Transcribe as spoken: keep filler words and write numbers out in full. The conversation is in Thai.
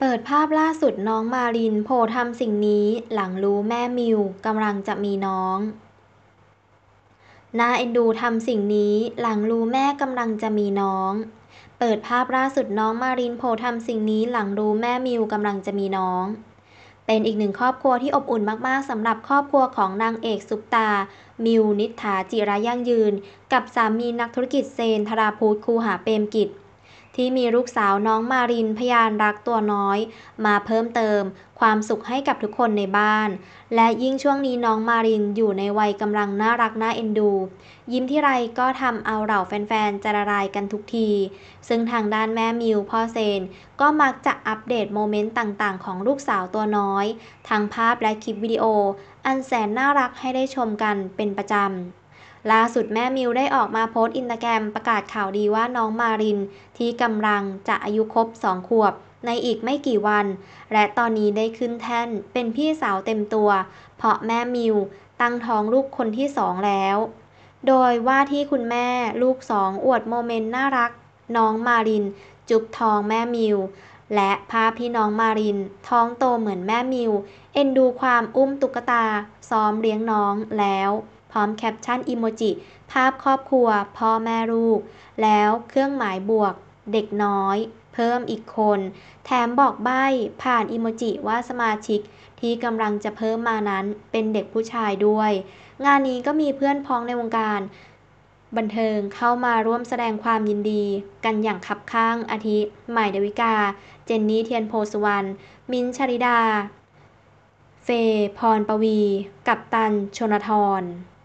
ปิดภาพล่าสุดน้องมารินโผล่ทำสิ่งนี้หลังรู้แม่มิวกำลังจะมีน้องน่าเอ็นดูทำสิ่งนี้หลังรู้แม่กำลังจะมีน้องเปิดภาพล่าสุดน้องมารินโผล่ทำสิ่งนี้หลังรู้แม่มิวกำลังจะมีน้องเป็นอีกหนึ่งครอบครัวที่อบอุ่นมากๆสำหรับครอบครัวของนางเอกซุปตามิวนิษฐาจิรายั่งยืนกับสามีนักธุรกิจเซนธราพุทธคูหาเปรมกิจที่มีลูกสาวน้องมารินพยานรักตัวน้อยมาเพิ่มเติมความสุขให้กับทุกคนในบ้านและยิ่งช่วงนี้น้องมารินอยู่ในวัยกำลังน่ารักน่าเอ็นดูยิ้มที่ไรก็ทำเอาเหล่าแฟนๆจะละลายกันทุกทีซึ่งทางด้านแม่มิวพ่อเซนก็มักจะอัปเดตโมเมนต์ต่างๆของลูกสาวตัวน้อยทั้งภาพและคลิปวิดีโออันแสนน่ารักให้ได้ชมกันเป็นประจำล่าสุดแม่มิวได้ออกมาโพสต์อินสตาแกรมประกาศข่าวดีว่าน้องมารินที่กำลังจะอายุครบสองขวบในอีกไม่กี่วันและตอนนี้ได้ขึ้นแท่นเป็นพี่สาวเต็มตัวเพราะแม่มิวตั้งท้องลูกคนที่สองแล้วโดยว่าที่คุณแม่ลูกสองอวดโมเมนต์น่ารักน้องมารินจุ๊บท้องแม่มิวและภาพที่น้องมารินท้องโตเหมือนแม่มิวเอ็นดูความอุ้มตุ๊กตาซ้อมเลี้ยงน้องแล้วพร้อมแคปชั่นอิโมจิภาพครอบครัวพ่อแม่ลูกแล้วเครื่องหมายบวกเด็กน้อยเพิ่มอีกคนแถมบอกใบ้ผ่านอิโมจิว่าสมาชิกที่กำลังจะเพิ่มมานั้นเป็นเด็กผู้ชายด้วยงานนี้ก็มีเพื่อนพ้องในวงการบันเทิงเข้ามาร่วมแสดงความยินดีกันอย่างคับข้างอาทิใหม่ดาวิกาเจนนี่เทียนโพสุวรรณมิ้นท์ชลิดาเฟย์พรปวีกัปตันชลธร